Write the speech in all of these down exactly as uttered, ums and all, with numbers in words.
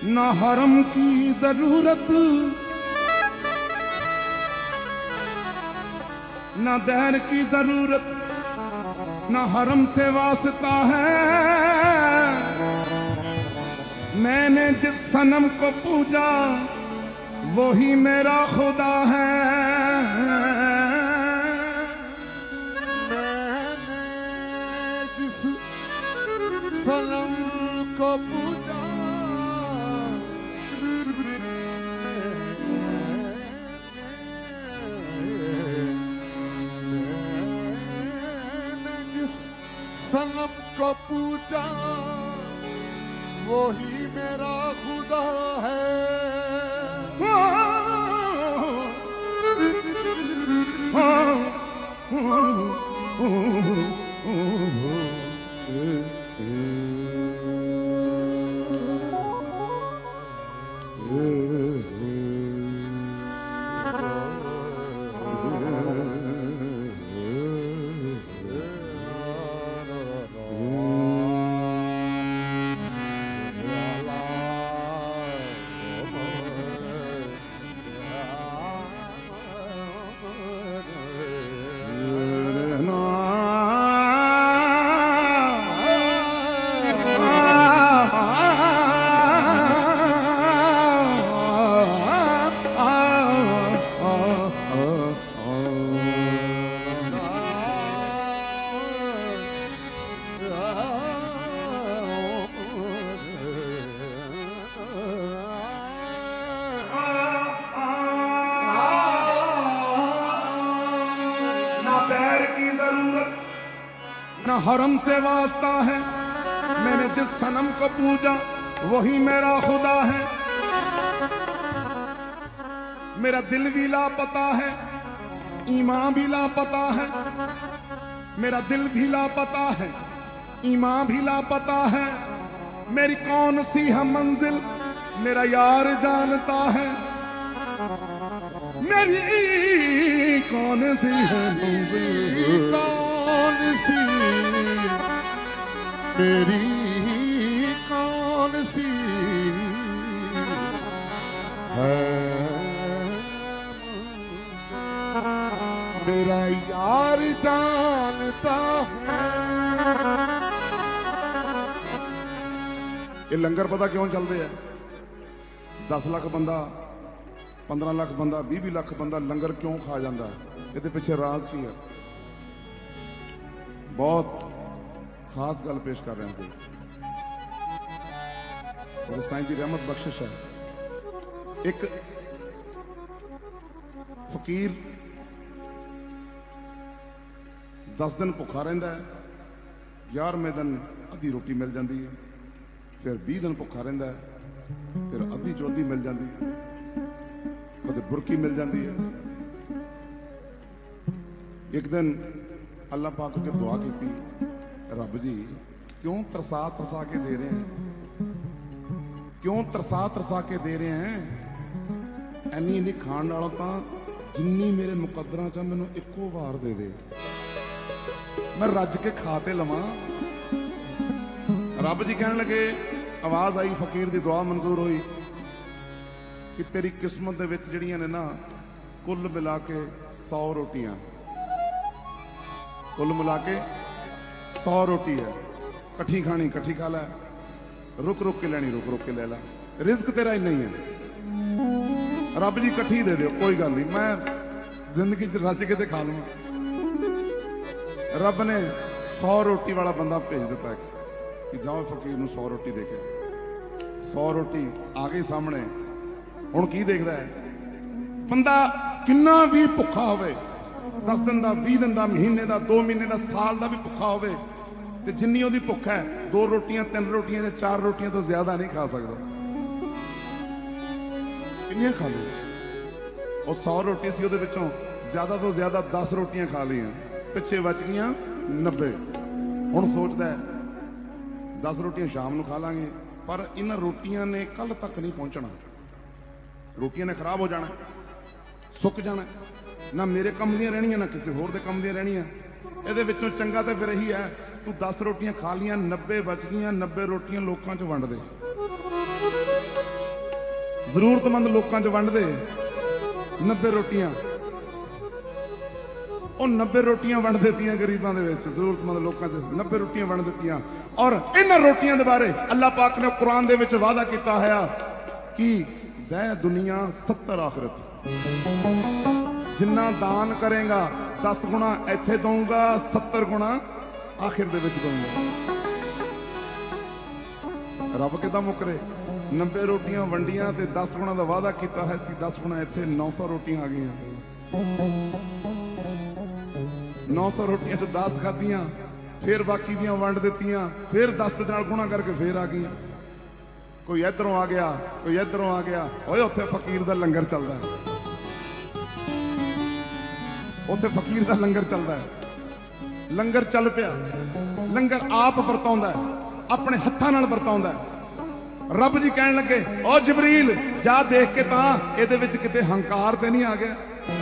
ना हरम की जरूरत ना दहर की जरूरत, ना हरम से वास्ता है। मैंने जिस सनम को पूजा वही मेरा खुदा है। मैंने जिस सनम को पूजा सनम को पूजा वही मेरा खुदा है। ना हरम से वास्ता है। मैंने जिस सनम को पूजा वही मेरा खुदा है। मेरा दिल भी लापता है, ईमान भी लापता है। मेरा दिल भी लापता है, ईमान भी लापता है। मेरी कौन सी है मंजिल मेरा यार जानता है। मेरी कौन सी है मंजिल, कौन सी मेरी कौन सी है मेरा यार जानता है। ये लंगर पता क्यों चलते हैं? दस लाख बंदा, पंद्रह लाख बंदा, भी भी लाख बंदा लंगर क्यों खा जाता है? ये पीछे राज की है। बहुत खास गल पेश कर रहे हैं। साईं की रहमत बख्शिश है। एक फकीर दस दिन भुखा रहिंदा है, ग्यारहवें दिन अद्धी रोटी मिल जाती है, फिर बीस दिन भुखा रहिंदा है, फिर अद्धी चो अद्धी मिल जाती है, कदे बुरकी मिल जाती है। एक दिन अल्लाह पाक के दुआ की, रब जी क्यों तरसा तरसा के दे रहे हैं, क्यों तरसा तरसा के दे रहे हैं? एनी इन्नी खाण नालों तां जिन्नी मेरे मुकद्दरां च मैनूं इक्को वार दे दे, मैं रज के खा ते लवां। रब जी कहने लगे, आवाज आई, फकीर दी दुआ मंजूर हुई कि तेरी किस्मत दे विच जिहड़ियां ने ना कुल मिला के सौ रोटियां, कुल मिला के सौ रोटी है, कट्ठी खानी कट्ठी खा लै, रुक रुक के लैनी रुक रुक के ले ला। रिस्क तेरा इन्ना ही है। रब जी कट्ठी दे दो, कोई गल नहीं, मैं जिंदगी च रज के ते खा लूंगा। रब ने सौ रोटी वाला बंदा भेज दिता कि जाओ फकीर नूं सौ रोटी दे के। सौ रोटी आ गई सामने। हुण की देखदा है बंदा? किन्ना भी भुखा होवे, दस दिन का, बीस दिन का, महीने का, दो महीने का, साल का भी भुखा होवे ते जिन्नी ओहदी भुख है, दो रोटियां, तीन रोटियां, चार रोटियां तो ज्यादा नहीं खा सकता। किन्नियां खा ली? और सौ रोटी सी, ओहदे विचों ज्यादा तो ज्यादा दस रोटियां खा लियां, पिछे बच गईयां नब्बे। हुण सोचदा है दस रोटियां शाम नूं खा लांगे, पर इन्हां रोटियां ने कल तक नहीं पहुंचना। रोटियां ने खराब हो जाना, सुक जाना, ना मेरे कम दियां रहनियां ना किसी होर दे कम दियां रहनियां। इहदे विचों चंगा तो फिर यही है, तू दस रोटियां खा लियां, नब्बे बच गईयां, नब्बे रोटियां लोकां च वंड दे। ਜ਼ਰੂਰਤਮੰਦ ਲੋਕਾਂ 'ਚ ਵੰਡਦੇ ਨੱਬੇ ਰੋਟੀਆਂ। ਉਹ ਨੱਬੇ ਰੋਟੀਆਂ ਵੰਡ ਦਿੱਤੀਆਂ ਗਰੀਬਾਂ ਦੇ ਵਿੱਚ, ਜ਼ਰੂਰਤਮੰਦ ਲੋਕਾਂ 'ਚ ਨੱਬੇ ਰੋਟੀਆਂ ਵੰਡ ਦਿੱਤੀਆਂ। ਔਰ ਇਹਨਾਂ ਰੋਟੀਆਂ ਦੇ ਬਾਰੇ ਅੱਲਾਹ ਪਾਕ ਨੇ ਕੁਰਾਨ ਦੇ ਵਿੱਚ ਵਾਅਦਾ ਕੀਤਾ ਹੋਇਆ ਕਿ ਦੇ ਦੁਨੀਆ ਸੱਤਰ ਆਖਰਤ। ਜਿੰਨਾ ਦਾਨ ਕਰੇਗਾ ਦਸ ਗੁਣਾ ਇੱਥੇ ਦਊਂਗਾ, ਸੱਤਰ ਗੁਣਾ ਆਖਿਰ ਦੇ ਵਿੱਚ ਦਊਂਗਾ। ਰੱਬ ਕਿਦਾਂ ਮੁਕਰੇ? ਨੱਬੇ ਰੋਟੀਆਂ ਵੰਡੀਆਂ ਤੇ ਦਸ ਗੁਣਾ ਦਾ ਵਾਅਦਾ ਕੀਤਾ ਹੈ ਸੀ। ਦਸ ਗੁਣਾ ਇੱਥੇ ਨੌ ਸੌ ਰੋਟੀਆਂ ਆ ਗਈਆਂ। ਨੌ ਸੌ ਰੋਟੀਆਂ ਚ ਦਸ ਖਾਧੀਆਂ, ਫਿਰ ਬਾਕੀ ਦੀਆਂ ਵੰਡ ਦਿੱਤੀਆਂ, ਫਿਰ ਦਸ ਦੇ ਨਾਲ ਗੁਣਾ ਕਰਕੇ ਫਿਰ ਆ ਗਈਆਂ। ਕੋਈ ਇਧਰੋਂ ਆ ਗਿਆ, ਕੋਈ ਇਧਰੋਂ ਆ ਗਿਆ। ਓਏ ਉੱਥੇ ਫਕੀਰ ਦਾ ਲੰਗਰ ਚੱਲਦਾ ਹੈ, ਉੱਥੇ ਫਕੀਰ ਦਾ ਲੰਗਰ ਚੱਲਦਾ ਹੈ। ਲੰਗਰ ਚੱਲ ਪਿਆ, ਲੰਗਰ ਆਪ ਵਰਤਾਉਂਦਾ ਹੈ, ਆਪਣੇ ਹੱਥਾਂ ਨਾਲ ਵਰਤਾਉਂਦਾ ਹੈ। ਰੱਬ ਜੀ ਕਹਿਣ ਲੱਗੇ, ਓ ਜਬਰੀਲ ਜਾ ਦੇਖ ਕੇ ਤਾਂ ਇਹਦੇ ਵਿੱਚ ਕਿਤੇ ਹੰਕਾਰ ਤੇ ਨਹੀਂ ਆ ਗਿਆ,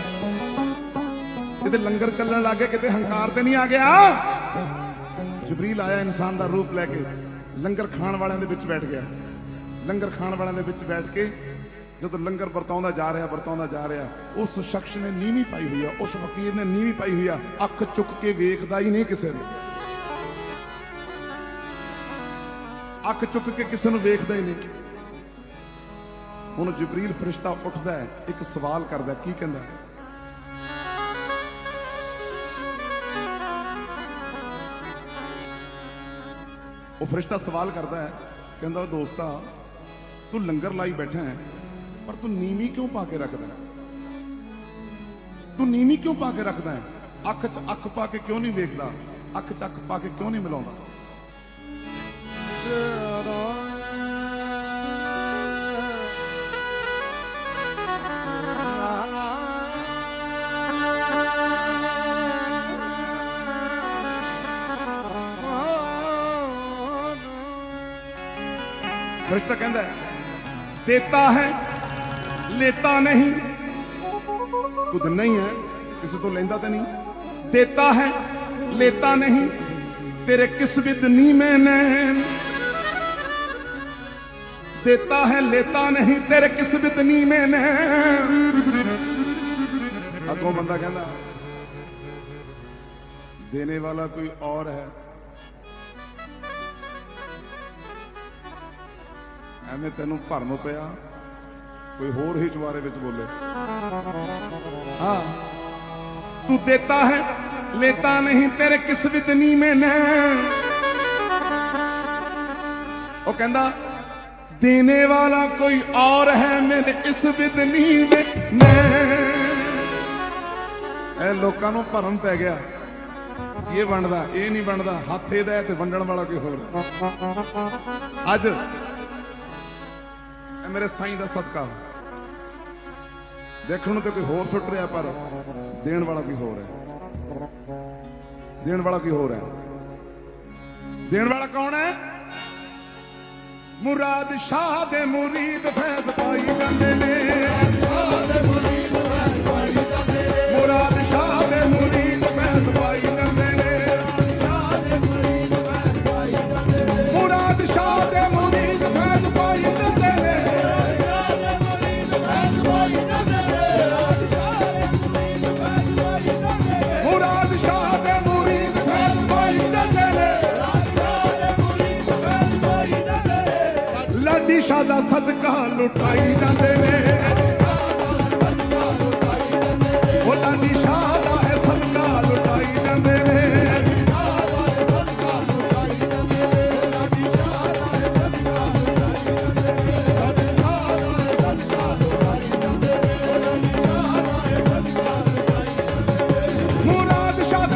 ਇਹਦੇ ਲੰਗਰ ਚੱਲਣ ਲੱਗੇ ਕਿਤੇ ਹੰਕਾਰ ਤੇ ਨਹੀਂ ਆ ਗਿਆ। ਜਬਰੀਲ ਆਇਆ ਇਨਸਾਨ ਦਾ ਰੂਪ ਲੈ ਕੇ, ਲੰਗਰ ਖਾਣ ਵਾਲਿਆਂ ਦੇ ਵਿੱਚ ਬੈਠ ਗਿਆ। ਲੰਗਰ ਖਾਣ ਵਾਲਿਆਂ ਦੇ ਵਿੱਚ ਬੈਠ ਕੇ ਜਦੋਂ ਲੰਗਰ ਵਰਤਾਉਂਦਾ ਜਾ ਰਿਹਾ ਵਰਤਾਉਂਦਾ ਜਾ ਰਿਹਾ, ਉਸ ਸ਼ਖਸ ਨੇ ਨੀਵੀਂ ਪਾਈ ਹੋਈ ਆ, ਉਸ ਫਕੀਰ ਨੇ ਨੀਵੀਂ ਪਾਈ ਹੋਈ ਆ, ਅੱਖ ਚੁੱਕ ਕੇ ਵੇਖਦਾ ਹੀ ਨਹੀਂ ਕਿਸੇ ਨੂੰ, ਅੱਖ ਚੁੱਕ ਕੇ ਕਿਸੇ ਨੂੰ ਵੇਖਦਾ ਹੀ ਨਹੀਂ। ਹੁਣ ਜਿਬਰੀਲ ਫਰਿਸ਼ਤਾ ਉੱਠਦਾ ਹੈ, ਇੱਕ ਸਵਾਲ ਕਰਦਾ, ਕੀ ਕਹਿੰਦਾ? ਉਹ ਫਰਿਸ਼ਤਾ ਸਵਾਲ ਕਰਦਾ ਹੈ, ਕਹਿੰਦਾ ਦੋਸਤਾ ਤੂੰ ਲੰਗਰ ਲਾਈ ਬੈਠਾ ਹੈ, ਪਰ ਤੂੰ ਨੀਵੀਂ ਕਿਉਂ ਪਾ ਕੇ ਰੱਖਦਾ ਹੈ? ਤੂੰ ਨੀਵੀਂ ਕਿਉਂ ਪਾ ਕੇ ਰੱਖਦਾ ਹੈ? ਅੱਖ 'ਚ ਅੱਖ ਪਾ ਕੇ ਕਿਉਂ ਨਹੀਂ ਵੇਖਦਾ? ਅੱਖ 'ਚ ਅੱਖ ਪਾ ਕੇ ਕਿਉਂ ਨਹੀਂ ਮਿਲਾਉਂਦਾ? फरिश्ता कहता है, देता है लेता नहीं। तू तो नहीं है, किसी तो लेंदा तो नहीं। देता है लेता नहीं, तेरे किस्मत नी में नैन। देता है लेता नहीं, तेरे किस्मत नी में नैन। अगों बंदा कहता देने वाला कोई और है, ਐਵੇਂ ਤੈਨੂੰ ਭਰਮ ਪਿਆ, ਕੋਈ ਹੋਰ ਹੀ ਚੁਬਾਰੇ ਵਿੱਚ ਬੋਲੇ। ਹਾਂ ਤੂੰ ਦੇਤਾ ਹੈ लेता नहीं, तेरे किस्मत नी में नैन। ਉਹ ਕਹਿੰਦਾ देने वाला कोई और है, मेरे किस्मत नी में नैन। ਇਹ ਲੋਕਾਂ ਨੂੰ ਭਰਮ ਪੈ ਗਿਆ, ਇਹ ਵੰਡਦਾ ਇਹ ਨਹੀਂ ਵੰਡਦਾ, ਹੱਥ ਇਹਦਾ ਤੇ ਵੰਡਣ ਵਾਲਾ ਕੋਈ ਹੋਰ। ਅੱਜ मेरे साईं का सदका देखने तो कोई होर सुट रहा, पर देण वाला कोई होर है। देण वाला कोई होर है। देण वाला कौन है? मुराद शाह दे मुरीद फैज पाई जांदे ने। मुराद शाह दे मुरीद फैज पाई जांदे ने। मुराद शाह दे मुरीद फैज पाई जांदे ने। मुराद शाह दे मुरीद फैज पाई जांदे ने। शाह दा सदका लुटाई जाते ने। वो लाडी शाह दा है सदका लुटाई जाते ने। मुराद शाह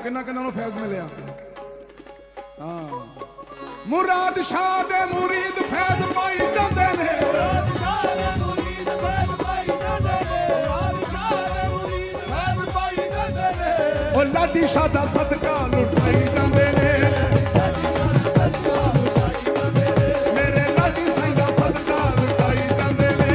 किन्ना किन्ना फैज मिलिया। हाँ मुराद शाह दे मुरीद फैज पाई जाते ने, मुराद शाह दे मुरीद फैज पाई जाते ने, मुराद शाह दे मुरीद फैज पाई जाते ने। ओ लाडी शाह दा सदका लुटाई जाते ने, मेरे लाडी साईं दा सदका लुटाई जाते ने।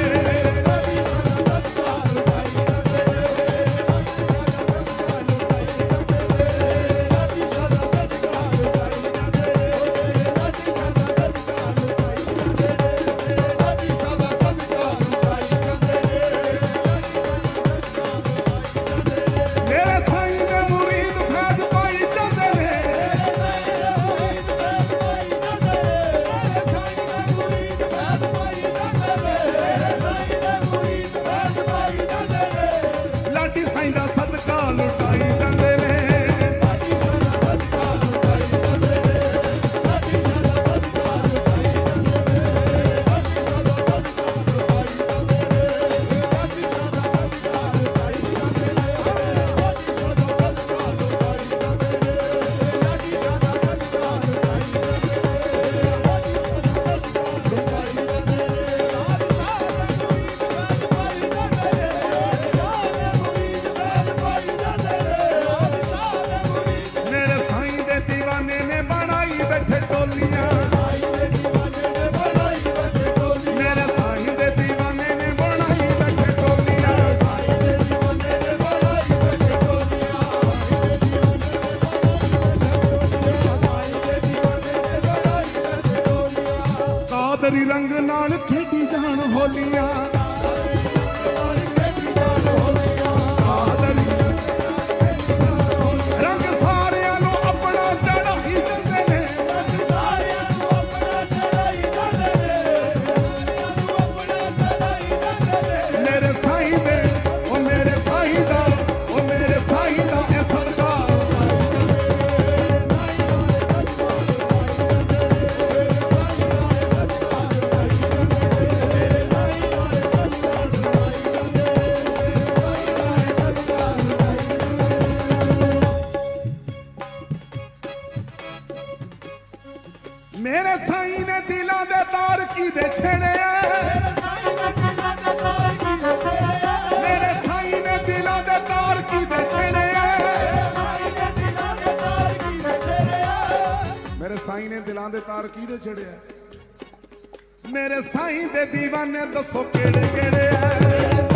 रंग नाल खेडी जान होलियां, रंग सारियां नू अपना चढ़ाई जांदे ने, मेरे साईं दे ओ मेरे साईं दा ओ मेरे साईं दा ए सदका। मेरे साईं ने दिलां दे तार की दे छेड़े, मेरे साईं ने दिलां दे तार की दे छेड़े, मेरे साईं ने दिलां दे तार की दे छेड़े, मेरे साईं दे दीवाने दसो केड़े केड़े।